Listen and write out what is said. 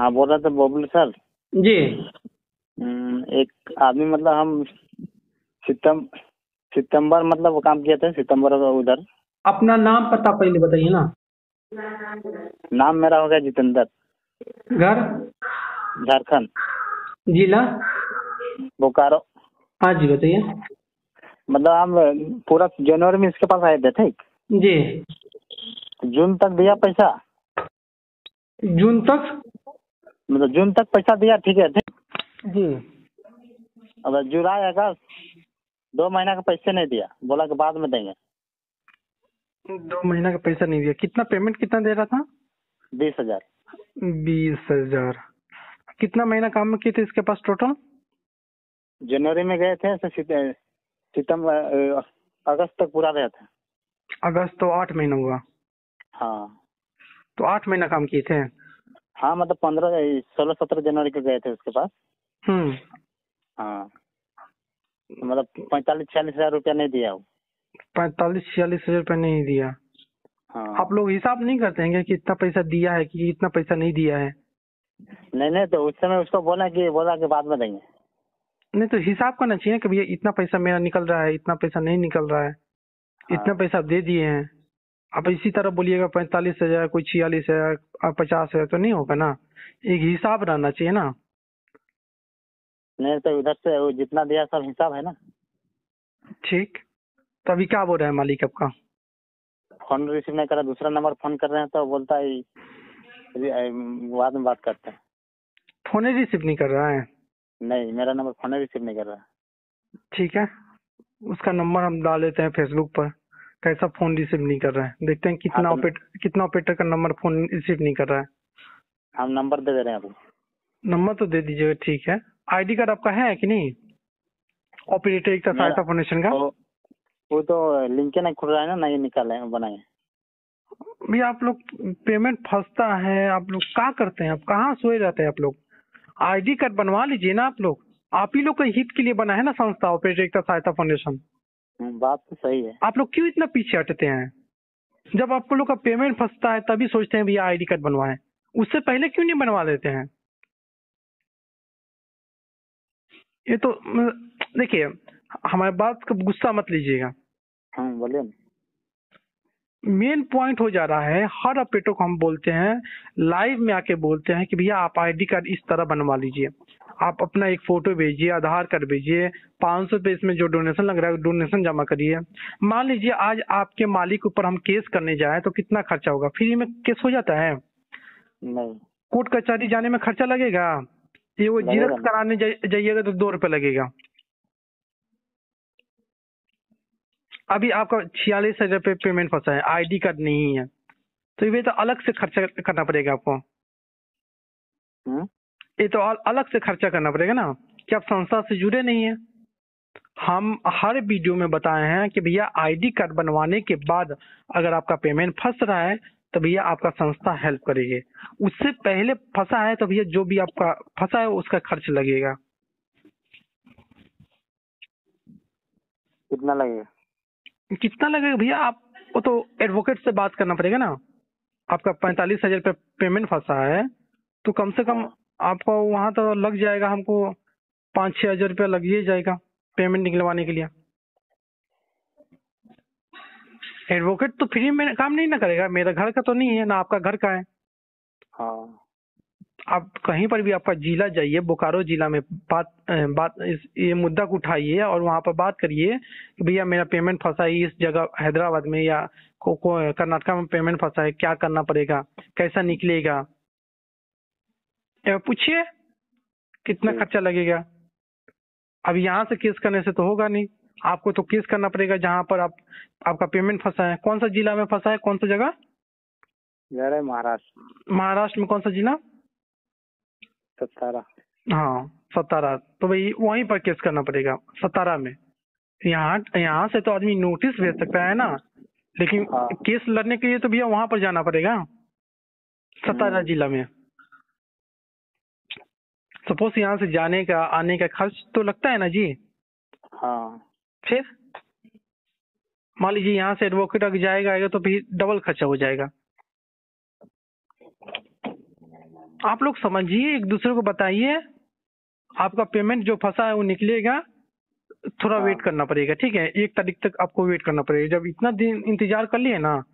हाँ, बोल रहा था बबलू सर। जी। एक आदमी मतलब हम सितंबर मतलब वो काम किए थे सितंबर उधर। अपना नाम पता पहले बताइए ना। नाम मेरा हो गया जितेंद्र। घर? झारखंड। जिला? बोकारो। हाँ जी बताइए। मतलब हम पूरा जनवरी में इसके पास आए थे, ठीक। जी। जून तक दिया पैसा। जून तक? मतलब जून तक पैसा दिया, ठीक है, ठीक। जी। अब जुलाई अगस्त 2 महीना का पैसे नहीं दिया, बोला कि बाद में देंगे। 2 महीना का पैसा नहीं दिया। कितना पेमेंट कितना दे रहा था? 20,000। 20,000। कितना महीना काम किए थे इसके पास टोटल? जनवरी में गए थे ऐसे सितंबर अगस्त तक पूरा गया था। अगस्त तो 8 महीना हुआ। हाँ। तो 8 महीना काम किए थे। हाँ, मतलब 16-17 जनवरी को गए थे उसके पास। हाँ, मतलब 45-46 हजार रुपया नहीं दिया वो। 45-46 हजार रुपये नहीं दिया। हाँ। आप लोग हिसाब नहीं करते हैं कि इतना पैसा दिया है कि इतना पैसा नहीं दिया है? नहीं, तो उस समय उसको बोला कि बाद में देंगे। नहीं तो हिसाब करना चाहिए कि भैया इतना पैसा मेरा निकल रहा है, इतना पैसा नहीं निकल रहा है। हाँ। इतना पैसा दे दिए हैं। आप इसी तरह बोलिएगा 45,000, कोई 46,000 और 50,000 तो नहीं होगा ना। एक हिसाब रहना चाहिए ना। नहीं तो उधर से वो जितना दिया सब हिसाब है ना। ठीक। तो अभी क्या बोल रहा है मालिक आपका? फोन रिसीव नहीं करा, दूसरा नंबर फोन कर रहे हैं तो बोलता है बाद में बात करते हैं। फोन ही रिसीव नहीं कर रहा है। नहीं, मेरा नंबर फोन रिसीव नहीं कर रहा। ठीक है, उसका नंबर हम डाल लेते हैं फेसबुक पर। कैसा फोन रिसीव नहीं कर रहा है, देखते हैं हाँ, कितना ऑपरेटर का नंबर फोन रिसीव नहीं कर रहा है। हम नंबर दे रहे हैं अभी। नंबर तो दे दीजिएगा, ठीक है। आईडी कार्ड आपका है कि नहीं, ऑपरेटर एकता मेरा सहायता फाउंडेशन का? वो तो लिंक नहीं खुल रहा है ना, ये निकाले बनाए। भैया आप लोग पेमेंट फंसता है, आप लोग क्या करते हैं, आप कहाँ सोए रहते हैं आप लोग? आईडी कार्ड बनवा लीजिए ना आप लोग। आप ही लोग का हित के लिए बना है ना संस्था ऑपरेटर एकता सहायता फाउंडेशन। बात तो सही है। आप लोग क्यों इतना पीछे हटते हैं? जब आपको लोग का पेमेंट फंसता है तभी सोचते हैं भैया आईडी कार्ड बनवाएं, उससे पहले क्यों नहीं बनवा लेते हैं? ये तो देखिए, हमारी बात का गुस्सा मत लीजिएगा। हाँ, बोलिए ना। मेन पॉइंट हो जा रहा है, हर ऑपरेटर को हम बोलते हैं, लाइव में आके बोलते हैं कि भैया आप आईडी कार्ड इस तरह बनवा लीजिए। आप अपना एक फोटो भेजिए, आधार कार्ड भेजिए, 500 रुपये इसमें जो डोनेशन लग रहा है डोनेशन जमा करिए। मान लीजिए आज आपके मालिक ऊपर हम केस करने जाए तो कितना खर्चा होगा? फ्री में केस हो जाता है? नहीं कोर्ट कचहरी जाने में खर्चा लगेगा? ये वो लगेगा जीरक्स नहीं। कराने जाइएगा तो 2 रुपये लगेगा। अभी आपका 46,000 रुपये पेमेंट फंसा है, आईडी कार्ड नहीं है, तो ये तो अलग से खर्चा करना पड़ेगा आपको। ये तो अलग से खर्चा करना पड़ेगा ना, कि आप संस्था से जुड़े नहीं है। हम हर वीडियो में बताए हैं कि भैया आईडी कार्ड बनवाने के बाद अगर आपका पेमेंट फंस रहा है तो भैया आपका संस्था हेल्प करेगी। उससे पहले फंसा है तो भैया जो भी आपका फंसा है उसका खर्च लगेगा। कितना लगेगा? कितना लगेगा भैया? आप वो तो एडवोकेट से बात करना पड़ेगा ना। आपका 45,000 रुपये पेमेंट फंसा है तो कम से कम हाँ। आपको वहां तो लग जाएगा, हमको 5-6 हजार रुपया लग ही जाएगा पेमेंट निकलवाने के लिए। एडवोकेट तो फ्री में काम नहीं ना करेगा, मेरा घर का तो नहीं है ना, आपका घर का है। हाँ। आप कहीं पर भी आपका जिला जाइए, बोकारो जिला में ये मुद्दा को उठाइए और वहां पर बात करिए कि भैया मेरा पेमेंट फंसा है इस जगह हैदराबाद में या कर्नाटका में पेमेंट फंसा है, क्या करना पड़ेगा, कैसा निकलेगा, पूछिए कितना खर्चा लगेगा। अब यहाँ से केस करने से तो होगा नहीं, आपको तो केस करना पड़ेगा जहाँ पर आपका पेमेंट फंसा है। कौन सा जिला में फंसा है, कौन सा जगह? महाराष्ट्र। महाराष्ट्र में कौन सा जिला? सतारा। हाँ सतारा। तो भाई वहीं पर केस करना पड़ेगा सतारा में। यहाँ से तो आदमी नोटिस भेज सकता है ना, लेकिन हाँ। केस लड़ने के लिए तो भैया वहां पर जाना पड़ेगा सतारा जिला में। सपोज यहाँ से जाने का आने का खर्च तो लगता है ना जी। हाँ। फिर मान लीजिए यहाँ से एडवोकेट अगर जाएगा आएगा तो फिर डबल खर्चा हो जाएगा। आप लोग समझिए, एक दूसरे को बताइए, आपका पेमेंट जो फंसा है वो निकलेगा, थोड़ा हाँ। वेट करना पड़ेगा, ठीक है? 1 तारीख तक आपको वेट करना पड़ेगा। जब इतना दिन इंतजार कर लिए ना,